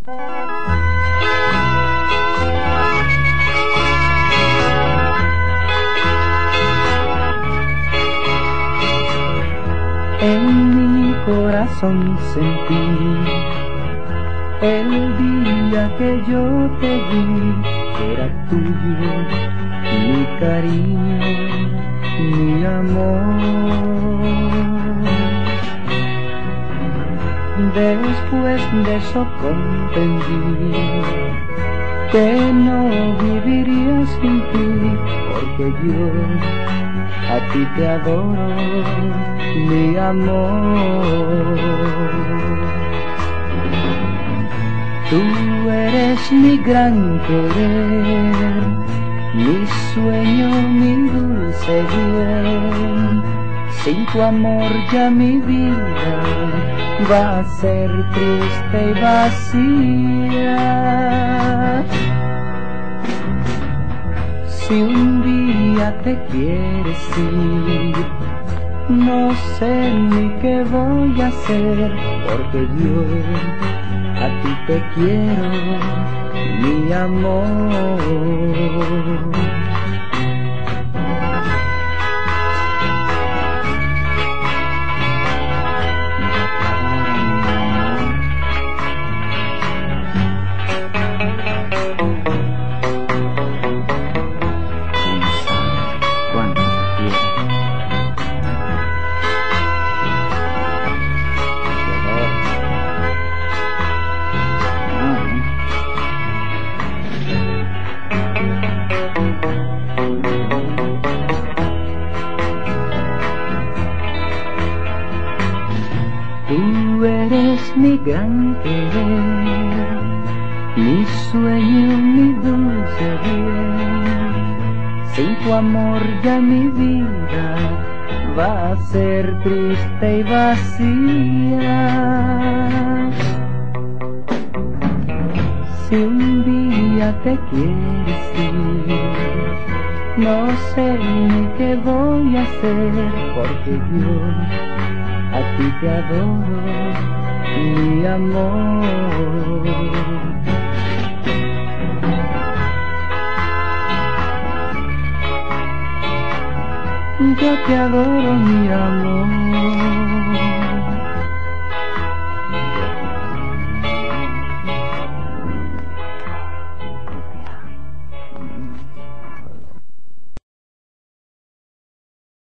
En mi corazón sentí el día que yo te vi, que era tuyo mi cariño, mi amor. Después de eso comprendí que no viviría sin ti, porque yo a ti te adoro, mi amor. Tú eres mi gran querer, mi sueño, mi dulce bien. Sin tu amor ya mi vida va a ser triste y vacía. Si un día te quieres ir, no sé ni qué voy a hacer, porque yo a ti te quiero, mi amor. Tú eres mi gran querer, mi sueño, mi dulce bien. Sin tu amor ya mi vida va a ser triste y vacía. Si un día te quieres ir, no sé ni qué voy a hacer, porque yo a ti te adoro, mi amor. Yo te adoro, mi amor.